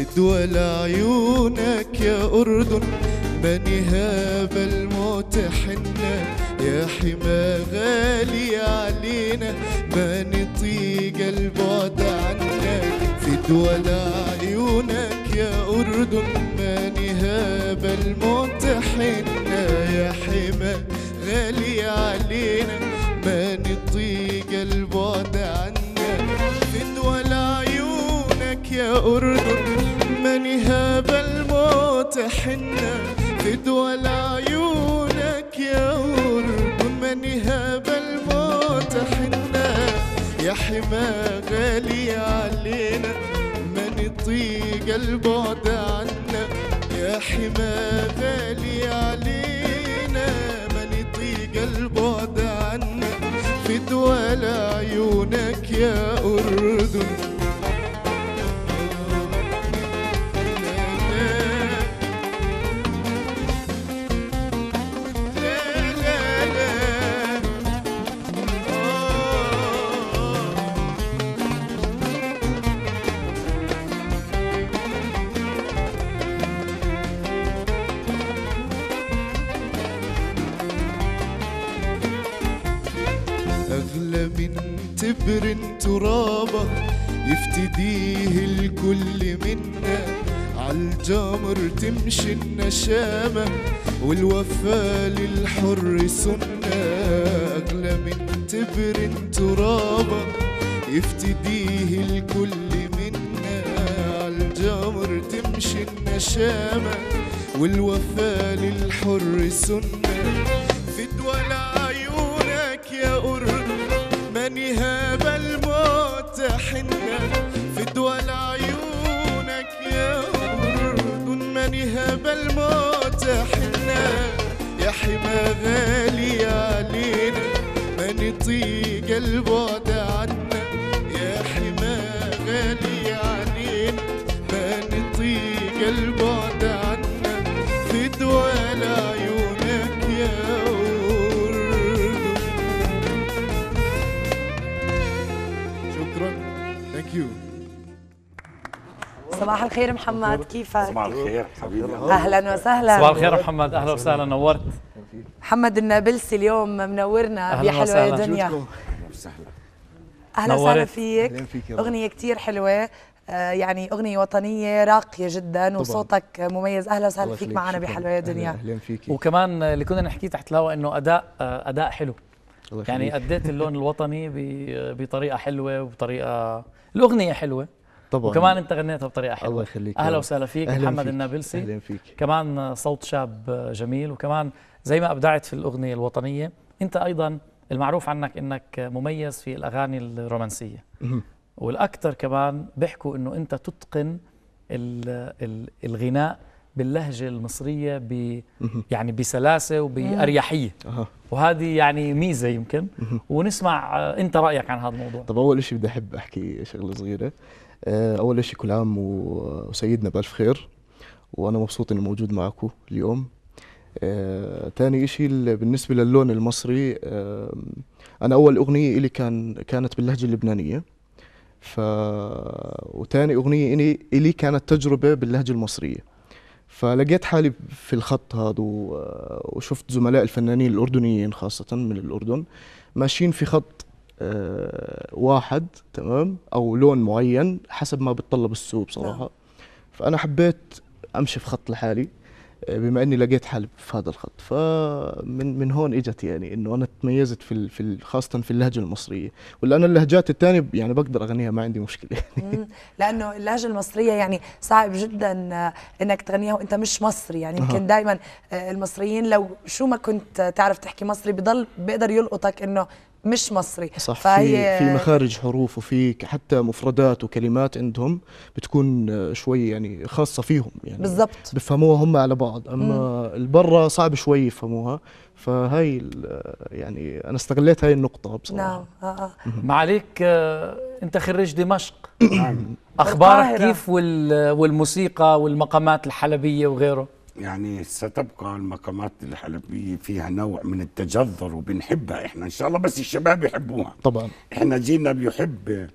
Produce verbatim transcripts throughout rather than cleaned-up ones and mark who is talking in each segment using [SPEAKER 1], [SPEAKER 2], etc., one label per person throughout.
[SPEAKER 1] دول عيونك يا أردن، ما نهاب الموت حنا، يا حما غالي علينا ما نطيق البعد عنك. في دول عيونك يا أردن ما نهاب الموت حنا، يا حما غالي علينا ما نطيق البعد عنك. في دول عيونك يا أردن ما نهاب الموت حنا، في دول عيونك يا أردن ما نهاب الموت حنا، يا حما غالي علينا ما نطيق البعد عنا، يا حما غالي علينا ما نطيق البعد عنا. في دول عيونك يا أردن. أغلى من تبر ترابه يفتديه الكل منا، عالجمر تمشي النشامة والوفاء للحر سنة. أغلى من تبر ترابه يفتديه الكل منا، عالجمر تمشي النشامة والوفاء للحر سنة. في دول عيونك يا أردن ما نهاب الموت حنا، في دول عيونك يا أردن ما نهاب الموت حنا، يا حما غالي علينا ما نطيق البعد عنا، يا حما غالي علينا ما نطيق البعد عنا. في دول عيونك يا أردن. شكرا. ثانك يو.
[SPEAKER 2] صباح الخير محمد، كيفك؟
[SPEAKER 3] صباح الخير حبيبي.
[SPEAKER 2] اهلا وسهلا.
[SPEAKER 4] صباح الخير محمد، اهلا وسهلا، نورت.
[SPEAKER 2] محمد النابلسي اليوم منورنا بحلوة يا دنيا.
[SPEAKER 3] اهلا وسهلا.
[SPEAKER 2] اهلا وسهلا فيك. اغنية كثير حلوة، آه يعني اغنية وطنية راقية جدا وصوتك مميز. اهلا وسهلا فيك معنا بحلوة يا دنيا.
[SPEAKER 5] اهلا فيك.
[SPEAKER 4] وكمان اللي كنا نحكيه تحت الهواء انه اداء آه اداء حلو، يعني اديت اللون الوطني بطريقة حلوة وبطريقة الاغنية حلوة طبعا، وكمان انت غنيتها بطريقه حلوه.
[SPEAKER 5] الله يخليك.
[SPEAKER 4] اهلا وسهلا فيك محمد
[SPEAKER 5] فيك.
[SPEAKER 4] النابلسي.
[SPEAKER 5] اهلا فيك.
[SPEAKER 4] كمان صوت شاب جميل، وكمان زي ما ابدعت في الاغنيه الوطنيه انت ايضا المعروف عنك انك مميز في الاغاني الرومانسيه، والاكثر كمان بيحكوا انه انت تتقن الغناء باللهجه المصريه ب يعني بسلاسه وباريحيه، وهذه يعني ميزه يمكن. ونسمع انت رايك عن هذا الموضوع.
[SPEAKER 5] طب اول شيء بدي احب احكي شغله صغيره. أول شيء كل عام وسيدنا بألف خير، وأنا مبسوط إني موجود معكم اليوم. آه، تاني شيء بالنسبة للون المصري، آه، أنا أول أغنية إلي كان كانت باللهجة اللبنانية، ف وتاني أغنية إلي إلي كانت تجربة باللهجة المصرية. فلقيت حالي في الخط هذا، وشفت زملاء الفنانين الأردنيين خاصة من الأردن ماشيين في خط أه واحد، تمام، او لون معين حسب ما بتطلب السوق بصراحه. نعم. فانا حبيت امشي في خط لحالي بما اني لقيت حالي في هذا الخط، فمن من هون اجت يعني انه انا تميزت في في خاصه في اللهجه المصريه، ولا انا اللهجات الثانيه يعني بقدر اغنيها ما عندي مشكله.
[SPEAKER 2] لانه اللهجه المصريه يعني صعب جدا انك تغنيها وانت مش مصري، يعني يمكن دائما المصريين لو شو ما كنت تعرف تحكي مصري بضل بيقدر يلقطك انه مش مصري.
[SPEAKER 5] صح. فهي في في مخارج حروف وفي حتى مفردات وكلمات عندهم بتكون شوي يعني خاصه فيهم، يعني
[SPEAKER 2] بالضبط
[SPEAKER 5] بفهموها هم على بعض، اما البرة صعب شوي يفهموها. فهي يعني انا استغليت هاي النقطه بصراحه.
[SPEAKER 2] نعم. آه.
[SPEAKER 4] ما عليك، آه انت خريج دمشق. اخبارك كيف والموسيقى والمقامات الحلبيه وغيره؟
[SPEAKER 3] يعني ستبقى المقامات الحلبية فيها نوع من التجذر وبنحبها احنا ان شاء الله، بس الشباب يحبوها
[SPEAKER 5] طبعا.
[SPEAKER 3] احنا جينا بيحب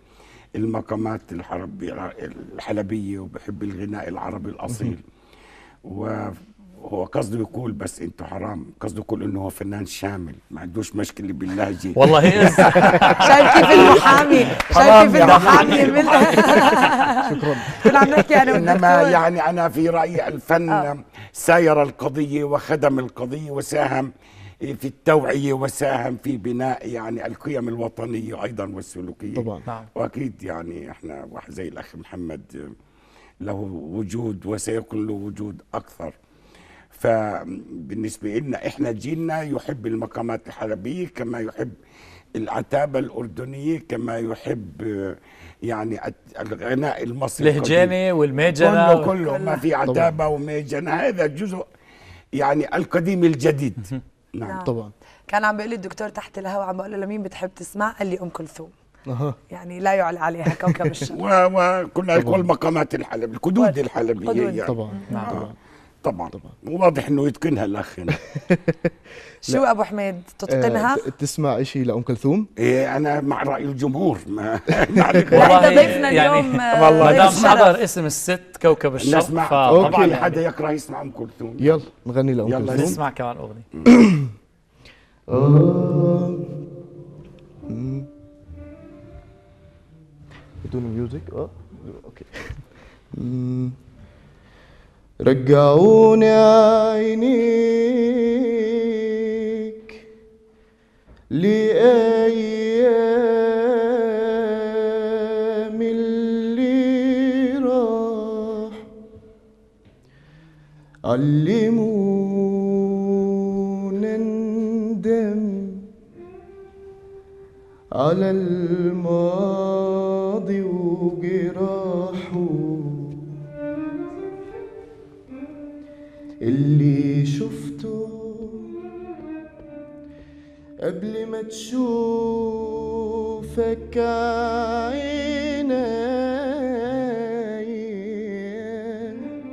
[SPEAKER 3] المقامات الحربية الحلبية وبحب الغناء العربي الأصيل. وهو قصده يقول بس انتوا حرام، قصده يقول انه هو فنان شامل ما عندوش مشكلة باللهجة.
[SPEAKER 4] والله
[SPEAKER 2] شايف كيف المحامي شايف كيف المحامي
[SPEAKER 5] شكرا.
[SPEAKER 2] كنا عم نحكي انا
[SPEAKER 3] انما
[SPEAKER 2] والدكتور.
[SPEAKER 3] يعني انا في رايي الفن
[SPEAKER 2] آه.
[SPEAKER 3] ساير القضيه وخدم القضيه وساهم في التوعيه وساهم في بناء يعني القيم الوطنيه ايضا والسلوكيه.
[SPEAKER 5] طبعا.
[SPEAKER 4] نعم.
[SPEAKER 3] واكيد يعني احنا واحد زي الاخ محمد له وجود وسيكون له وجود اكثر. فبالنسبه لنا احنا جيلنا يحب المقامات الحلبيه كما يحب العتابه الاردنيه، كما يحب يعني الغناء المصري
[SPEAKER 4] الهجاني والميجنة
[SPEAKER 3] كله كله ما في عتابه وميجنة، هذا جزء يعني القديم الجديد. نعم
[SPEAKER 5] طبعا.
[SPEAKER 2] كان عم بيقول لي الدكتور تحت الهواء، عم بقول له لمين بتحب تسمع؟ قال لي ام كلثوم.
[SPEAKER 5] اها.
[SPEAKER 2] يعني لا يعلى عليها كوكب الشرق.
[SPEAKER 3] وكنا والمقامات الحلبية الكدود الحلبيه
[SPEAKER 2] قدود.
[SPEAKER 3] يعني.
[SPEAKER 5] طبعا.
[SPEAKER 4] نعم.
[SPEAKER 5] طبعا.
[SPEAKER 3] طبعا
[SPEAKER 5] طبعا.
[SPEAKER 3] وواضح انه يتقنها الاخ هنا.
[SPEAKER 2] شو ابو حميد تتقنها؟
[SPEAKER 5] آه، تسمع شيء لأم كلثوم؟
[SPEAKER 3] إيه انا مع راي الجمهور ما
[SPEAKER 2] لا انت ضيفنا
[SPEAKER 4] يعني
[SPEAKER 2] اليوم آه،
[SPEAKER 3] والله
[SPEAKER 4] ما
[SPEAKER 2] ضيف
[SPEAKER 4] دام
[SPEAKER 2] شرف.
[SPEAKER 4] حضر اسم الست كوكب الشرق
[SPEAKER 3] نسمع.
[SPEAKER 4] فطبعا
[SPEAKER 3] طبعا
[SPEAKER 4] يعني
[SPEAKER 3] حدا يكره يسمع ام كلثوم.
[SPEAKER 5] يلا نغني لأم
[SPEAKER 3] يلا
[SPEAKER 5] كلثوم.
[SPEAKER 4] نسمع كمان اغنيه.
[SPEAKER 5] آه. مم. بدون ميوزك اه اوكي. مم. رجعوني عينيك لأيام اللي راح، علمونا ندم على الماضي وجراحه، اللي شفته قبل ما تشوفك عيني،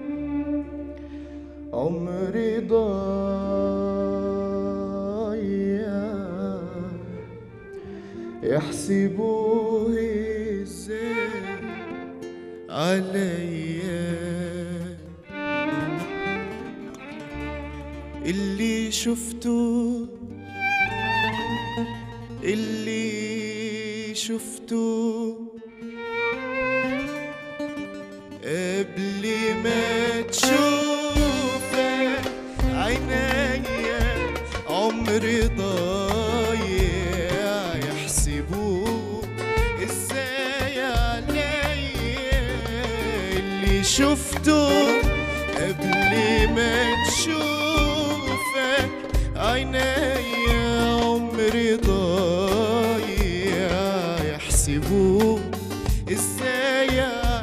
[SPEAKER 5] عمري ضايع يحسبوه ازاي عليا، اللي شفته اللي شفته قبل ما تشوفك عينيا، عمري ضايع يحسبوه ازاي عليا، اللي شفته قبل ما تشوفك عينيا، عمري ضايع يحسبوه ازاي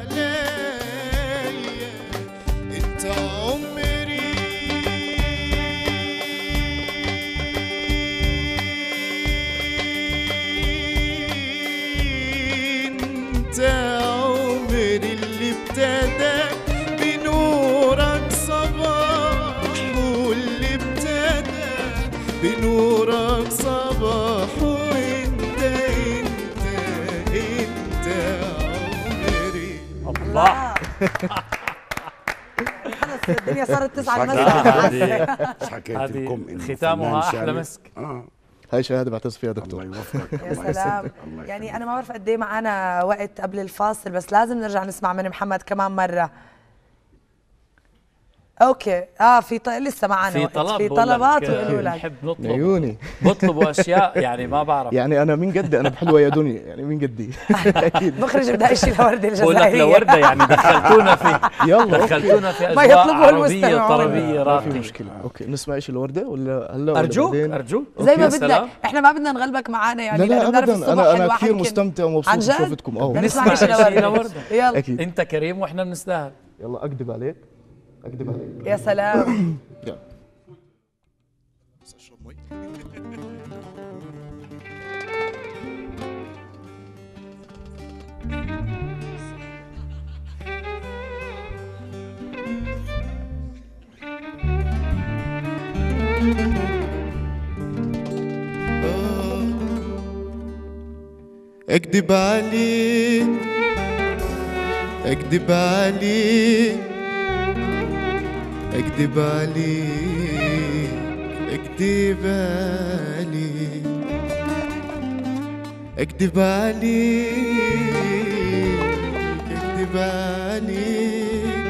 [SPEAKER 5] عليا، انت عمري انت عمري اللي ابتدى بنورك صباح، واللي ابتدى بنورك صباح، وانت انت انت عمري.
[SPEAKER 4] الله.
[SPEAKER 2] خلص الدنيا صارت تسعة
[SPEAKER 3] صحيح.
[SPEAKER 2] المسجد.
[SPEAKER 3] مش حكيت
[SPEAKER 4] هذه
[SPEAKER 3] لكم انه
[SPEAKER 4] ختامها
[SPEAKER 3] فنان
[SPEAKER 4] أحلى
[SPEAKER 3] شامل.
[SPEAKER 4] مسك.
[SPEAKER 3] اه
[SPEAKER 5] هاي شهادة بعتز فيها دكتور.
[SPEAKER 3] الله يوفقك.
[SPEAKER 2] يا
[SPEAKER 3] الله
[SPEAKER 2] سلام.
[SPEAKER 3] يسعدك. الله
[SPEAKER 2] يعني
[SPEAKER 3] يخليك.
[SPEAKER 2] انا ما بعرف قد ايه معنا وقت قبل الفاصل، بس لازم نرجع نسمع من محمد كمان مره. اوكي اه في ط... لسه معنا
[SPEAKER 4] في
[SPEAKER 2] وقت.
[SPEAKER 4] طلب
[SPEAKER 2] في
[SPEAKER 4] بقول لك،
[SPEAKER 2] طلبات
[SPEAKER 4] آه،
[SPEAKER 2] ويقولوا لك
[SPEAKER 4] بنحب نطلب
[SPEAKER 5] عيوني.
[SPEAKER 4] بطلبوا اشياء يعني ما بعرف.
[SPEAKER 5] يعني انا مين قدي، انا بحلوة يا دنيا، يعني مين قدي. اكيد.
[SPEAKER 2] بخرج بدها يشيل لوردة
[SPEAKER 4] بقول لك
[SPEAKER 2] الجزائرية.
[SPEAKER 4] لوردة يعني دخلتونا في
[SPEAKER 5] يلا اوكي.
[SPEAKER 4] دخلتونا في
[SPEAKER 2] ما
[SPEAKER 4] اجواء
[SPEAKER 2] يطلبه
[SPEAKER 4] عربية
[SPEAKER 2] المستمعون.
[SPEAKER 4] طربية
[SPEAKER 5] ما في
[SPEAKER 4] راقية.
[SPEAKER 5] مشكلة. اوكي نسمع ايش الوردة ولا هلا ولا
[SPEAKER 4] ارجوك
[SPEAKER 5] بعدين؟
[SPEAKER 4] ارجوك
[SPEAKER 2] زي ما
[SPEAKER 4] يا
[SPEAKER 2] بدك،
[SPEAKER 4] سلام.
[SPEAKER 2] احنا ما بدنا نغلبك معانا يعني.
[SPEAKER 5] لا لا
[SPEAKER 2] لأنه بنعرف
[SPEAKER 5] ابدا،
[SPEAKER 2] الصبح
[SPEAKER 5] انا انا
[SPEAKER 2] الواحد
[SPEAKER 5] كثير
[SPEAKER 2] يمكن-
[SPEAKER 5] مستمتع
[SPEAKER 2] عن
[SPEAKER 5] ومبسوط
[SPEAKER 2] جد؟
[SPEAKER 5] بشوفتكم. اه
[SPEAKER 2] بدنا
[SPEAKER 4] نسمع
[SPEAKER 2] نسمع
[SPEAKER 4] شيء
[SPEAKER 2] شيء
[SPEAKER 4] لوردة.
[SPEAKER 2] لوردة. يلا
[SPEAKER 5] اكيد.
[SPEAKER 4] انت كريم واحنا بنستاهل.
[SPEAKER 5] يلا اكذب عليك، اكذب عليك.
[SPEAKER 2] يا سلام.
[SPEAKER 5] يلا. اكذب عليك
[SPEAKER 1] أكدب عليك أكدب عليك أكدب عليك أكدب عليك أكدب عليك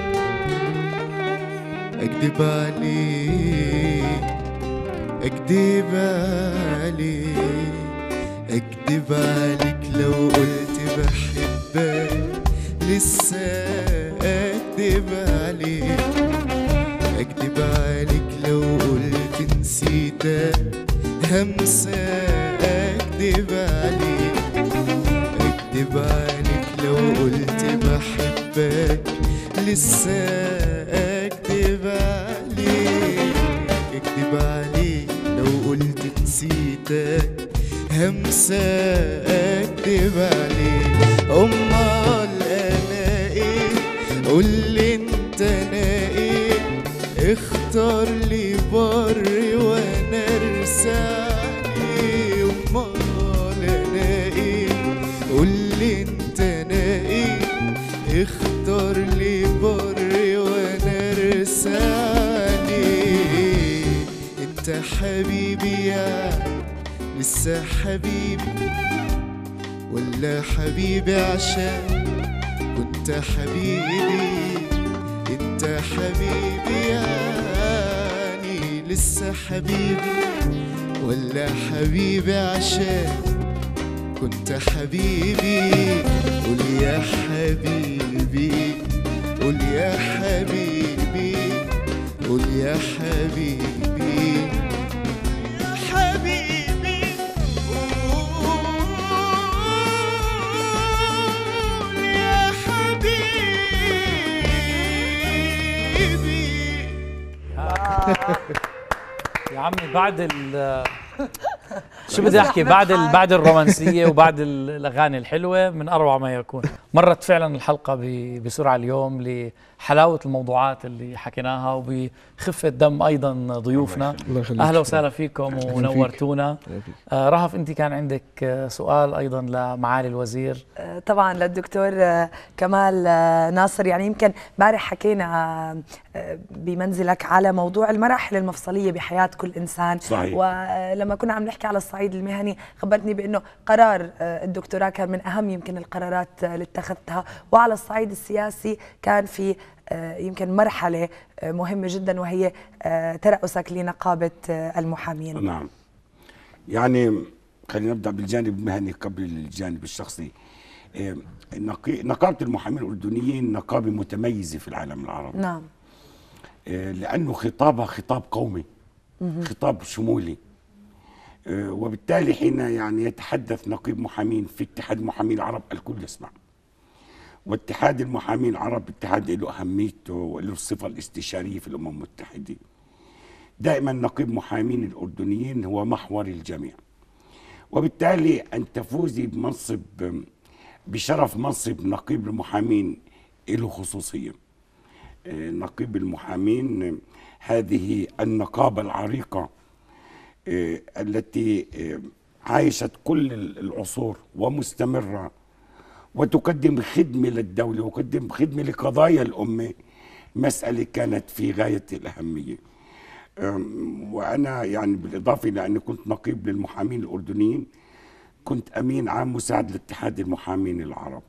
[SPEAKER 1] أكدب عليك أكدب عليك أكدب عليك لو قلت بحبك لسه أكدب عليك أكدب عليك لو قلت نسيتك همسة أكدب عليك أكدب عليك لو قلت بحبك لسه أكدب عليك أكدب عليك لو قلت نسيتك همسة أكدب عليك أمال أنا إيه قولي انت أنا إيه اختار لي بر وانا ارسالي امال انا ايه قولي انت انا ايه اختار لي بر وانا ارسالي انت حبيبي يا لسه حبيبي ولا حبيبي عشان كنت حبيبي انت حبيبي يعني لسه حبيبي ولا حبيبي عشان كنت حبيبي قول يا حبيبي قول يا حبيبي قول يا حبيبي يا حبيبي قول يا حبيبي.
[SPEAKER 4] يا عمي بعد ال شو بدي احكي بعد ال بعد الرومانسيه وبعد الاغاني الحلوه من اروع ما يكون. مرت فعلا الحلقه بسرعه اليوم لحلاوه الموضوعات اللي حكيناها وبخفه دم ايضا ضيوفنا. اهلا وسهلا فيكم ونورتونا. آه رهف انت كان عندك سؤال ايضا لمعالي الوزير.
[SPEAKER 2] آه طبعا للدكتور آه كمال آه ناصر. يعني يمكن امبارح حكينا آه بمنزلك على موضوع المراحل المفصليه بحياه كل انسان.
[SPEAKER 3] صحيح.
[SPEAKER 2] ولما كنا عم نحكي على الصعيد المهني خبرتني بانه قرار الدكتوراه كان من اهم يمكن القرارات اللي اتخذتها، وعلى الصعيد السياسي كان في يمكن مرحله مهمه جدا وهي ترأسك لنقابه المحامين.
[SPEAKER 3] نعم، يعني خلينا نبدا بالجانب المهني قبل الجانب الشخصي. نقابه المحامين الاردنيين نقابه متميزه في العالم العربي.
[SPEAKER 2] نعم.
[SPEAKER 3] لانه خطابها خطاب قومي، خطاب شمولي، وبالتالي حين يعني يتحدث نقيب محامين في اتحاد المحامين العرب الكل يسمع. واتحاد المحامين العرب اتحاد له اهميته وله الصفه الاستشاريه في الامم المتحده. دائما نقيب محامين الاردنيين هو محور الجميع. وبالتالي ان تفوزي بمنصب بشرف منصب نقيب المحامين له خصوصيه. نقيب المحامين هذه النقابه العريقه التي عايشت كل العصور ومستمرة وتقدم خدمة للدولة وتقدم خدمة لقضايا الأمة، مسألة كانت في غاية الأهمية. وأنا يعني بالإضافة إلى أني كنت نقيب للمحامين الأردنيين كنت أمين عام مساعد لاتحاد المحامين العرب،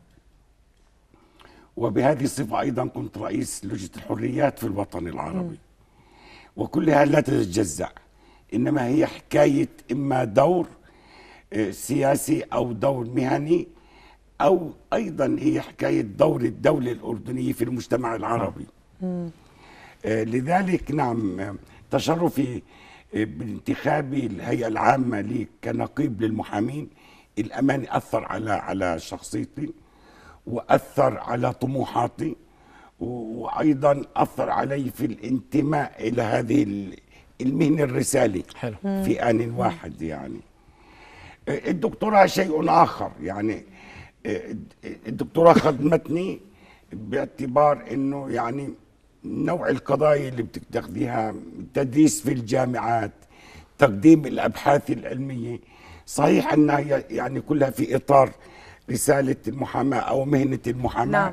[SPEAKER 3] وبهذه الصفة أيضا كنت رئيس لجنة الحريات في الوطن العربي. وكلها لا تتجزأ، إنما هي حكاية إما دور سياسي أو دور مهني، أو أيضا هي حكاية دور الدولة الأردنية في المجتمع العربي. آه لذلك نعم تشرفي بانتخابي الهيئة العامة لي كنقيب للمحامين الأمان أثر على على شخصيتي وأثر على طموحاتي، وأيضا أثر علي في الانتماء إلى هذه المهنة الرسالة. حلو. في آن واحد. يعني الدكتوراه شيء آخر، يعني الدكتوراه خدمتني باعتبار أنه يعني نوع القضايا اللي بتاخذيها، تدريس في الجامعات، تقديم الأبحاث العلمية، صحيح أنها يعني كلها في إطار رسالة المحاماة أو مهنة المحاماة. نعم.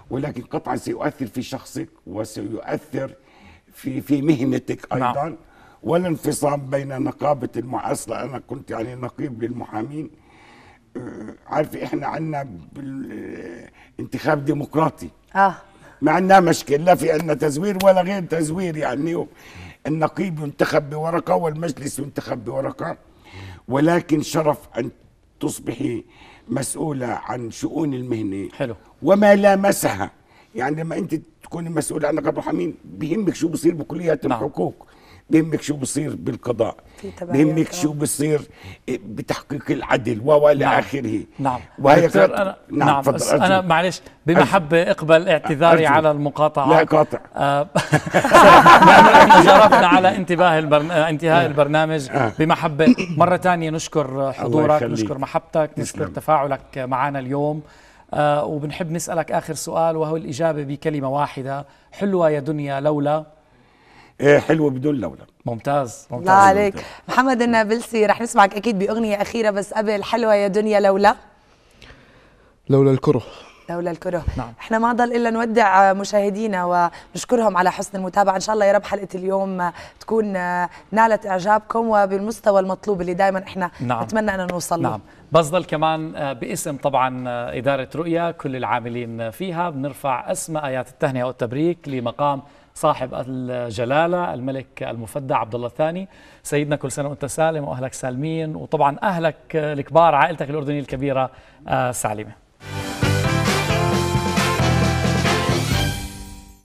[SPEAKER 3] ولكن قطعا سيؤثر في شخصك وسيؤثر في في مهنتك ايضا.
[SPEAKER 4] نعم.
[SPEAKER 3] ولا انفصام بين نقابه المحاصله، انا كنت يعني نقيب للمحامين. عارف احنا عندنا انتخاب ديمقراطي،
[SPEAKER 2] اه
[SPEAKER 3] ما عندنا مشكله، لا في عندنا تزوير ولا غير تزوير. يعني النقيب ينتخب بورقه والمجلس ينتخب بورقه، ولكن شرف ان تصبحي مسؤوله عن شؤون المهنه
[SPEAKER 4] حلو.
[SPEAKER 3] وما لامسها. يعني لما انت تكوني مسؤوله عن نقابه المحامين بيهمك شو بصير بكليات
[SPEAKER 4] نعم.
[SPEAKER 3] الحقوق، بيهمك شو بصير بالقضاء،
[SPEAKER 2] في تبعية
[SPEAKER 3] بيهمك
[SPEAKER 2] كمان.
[SPEAKER 3] شو بصير بتحقيق العدل والى
[SPEAKER 4] نعم.
[SPEAKER 3] اخره.
[SPEAKER 4] نعم.
[SPEAKER 3] وهي
[SPEAKER 4] دكتور
[SPEAKER 3] كانت-
[SPEAKER 4] أنا
[SPEAKER 3] نعم
[SPEAKER 4] نعم
[SPEAKER 3] تفضل.
[SPEAKER 4] بس أنا
[SPEAKER 3] أرجو.
[SPEAKER 4] معلش بمحبة اقبل اعتذاري
[SPEAKER 3] أرجو.
[SPEAKER 4] على المقاطعة.
[SPEAKER 3] لا قاطع.
[SPEAKER 4] آه، لأنه احنا جربنا على انتباه البرن... انتهاء البرنامج.
[SPEAKER 3] آه.
[SPEAKER 4] بمحبة مرة ثانية نشكر حضورك،
[SPEAKER 3] يخليك.
[SPEAKER 4] نشكر محبتك، نشكر
[SPEAKER 3] تسلم.
[SPEAKER 4] تفاعلك معنا اليوم. آه، وبنحب نسألك آخر سؤال، وهو الإجابة بكلمة واحدة: حلوة يا دنيا لولا.
[SPEAKER 3] إيه حلوه بدون لولا.
[SPEAKER 4] ممتاز ممتاز.
[SPEAKER 2] الله عليك. محمد النابلسي، رح نسمعك اكيد باغنيه اخيره، بس قبل حلوه يا دنيا لولا
[SPEAKER 5] لولا الكره.
[SPEAKER 2] لولا الكره.
[SPEAKER 4] نعم.
[SPEAKER 2] احنا ما ضل الا نودع مشاهدينا ونشكرهم على حسن المتابعه. ان شاء الله يا رب حلقه اليوم تكون نالت اعجابكم وبالمستوى المطلوب اللي دائما احنا
[SPEAKER 4] نعم.
[SPEAKER 2] نتمنى ان نوصل له.
[SPEAKER 4] نعم. بفضل كمان باسم طبعا إدارة رؤيا كل العاملين فيها بنرفع أسمى آيات التهنئة والتبريك لمقام صاحب الجلالة الملك المفدى عبد الله الثاني. سيدنا كل سنة وأنت سالم وأهلك سالمين، وطبعا أهلك الكبار عائلتك الأردنية الكبيرة سالمة.